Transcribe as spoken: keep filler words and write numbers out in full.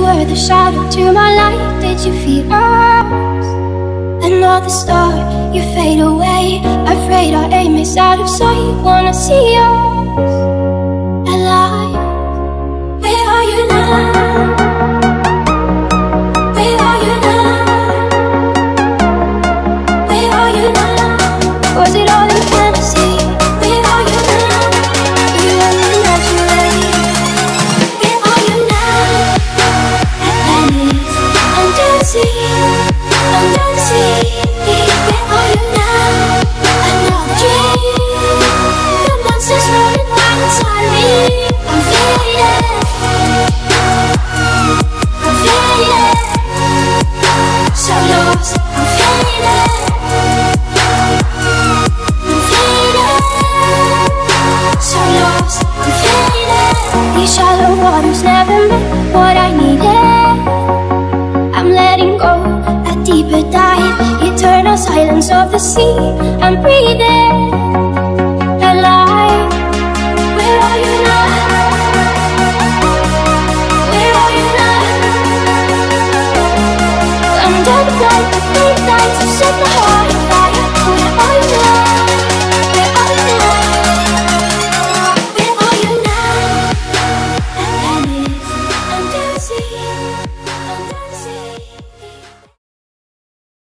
were the shadow to my light. Did you feel us? Another star, you fade away. Afraid our aim is out of sight. Wanna see us alive. Where are you now? Where are you now? Where are you now? Was it all in fantasy? Where are you now? You only imaginary. Where are you now? Atlantis, under the sea, under the sea. Where are you now? Another dream. The monsters running right inside me. I'm fading, I'm fading, so lost. I'm fading, I'm fading, so lost. I'm fading. These shallow waters never meant what I needed. I'm letting go, a deeper dive. Eternal silence of the sea. I'm breathing alive. Where are you now? Where are you now? Under the light, the nights have set the heart.